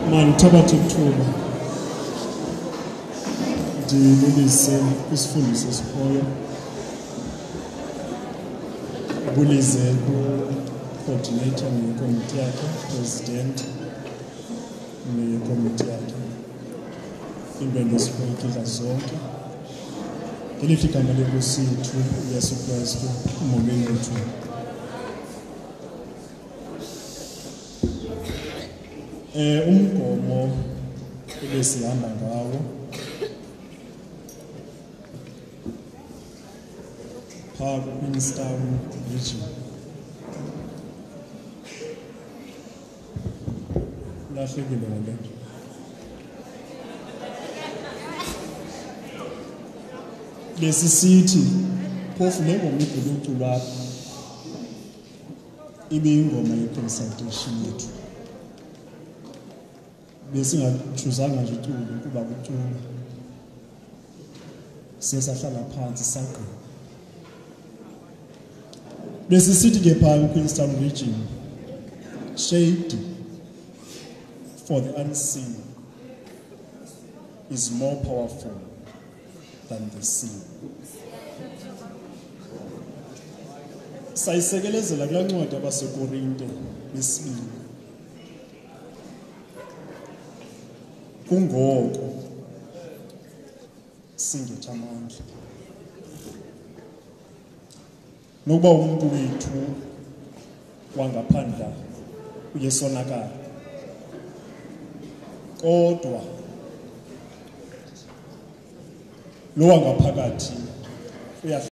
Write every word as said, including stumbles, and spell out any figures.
Mandithabathe ithuba ndibulise kwisifundiso esikhoyo, bulize ku-coordinator nekomiti yakhe, president nekomiti yakhe, iimbendezipolitiki zonke. Ngelithi igama lenkosi yethu uYesu Kristu, uMongameli wethu. Eh umgomo ebesihamba ngawo phaa kwi-Queenstown region lahlekile ngale nto. Besisithi phofu le ngoma ibhuluculwa apha ibiyingoma ye-consultation yethu. Besingathuzanga nje iculo kuba kuculwa, sisahlala phansi sagqina. Besisithi ke phaa kwi-Queenstown region, shade for the unseen is more powerful than the seen. Sayisekelezela kulaa ncwadi abaseKorinte besibini. Kungoko singetha amandla nokuba umuntu wethu wangaphandla uyesonakala, kodwa lo wangaphakathi uya